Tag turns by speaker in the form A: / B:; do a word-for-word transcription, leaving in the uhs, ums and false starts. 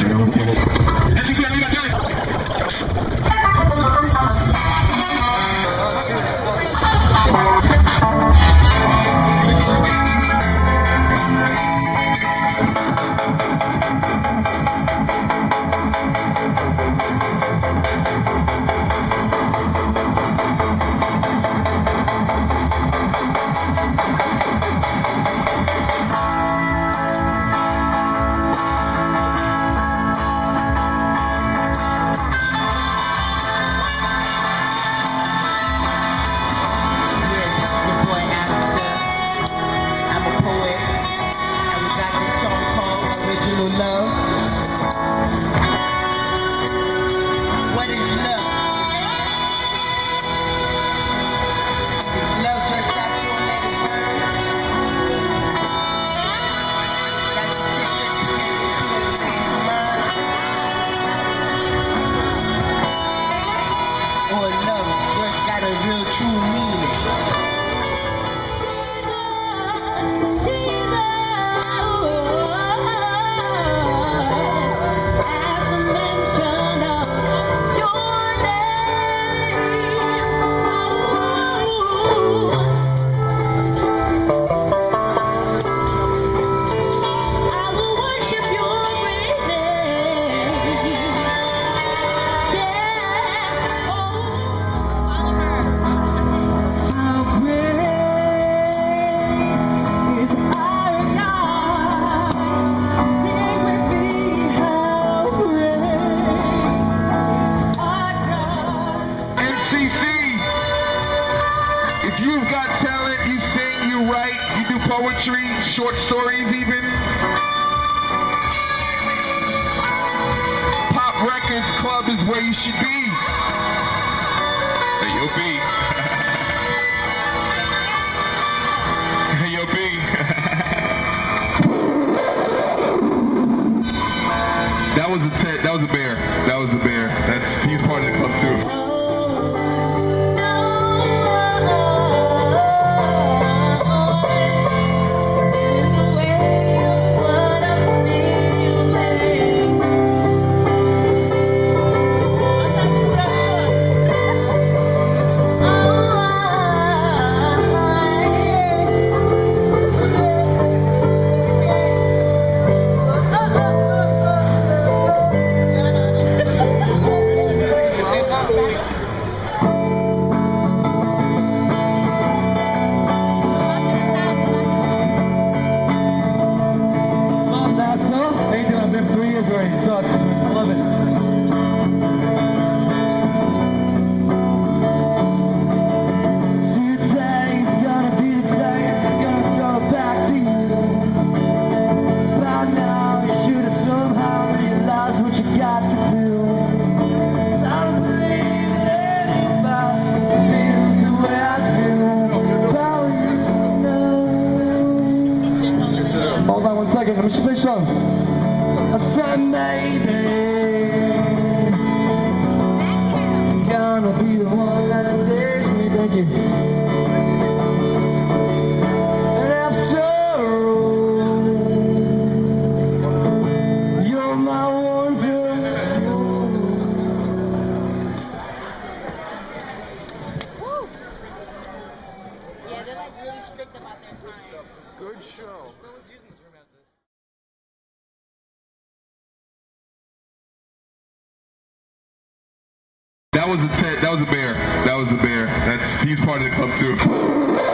A: N C C, I got time. If you've got talent, you sing, you write, you do poetry, short stories even. Pop Records Club is where you should be. Hey, yo, B. Hey, yo, B. That was a tent, that was a bear. That was a bear. That's, he's part of the club too.
B: It sucks. I love it. Today's gonna be the day I'm gonna throw it back to you. By now you should have somehow realized what you got to do. 'Cause I don't believe that anybody feels the way I do about you. Hold on one second, let me just finish on. I said maybe you're gonna be the one that saves me, thank you. And after all, you're my wonder.
C: Woo! Yeah, they're like really strict about their time.
B: Good show.
D: No one's using this room after this.
A: That was a tent, that was a bear. That was a bear. That's, he's part of the club too.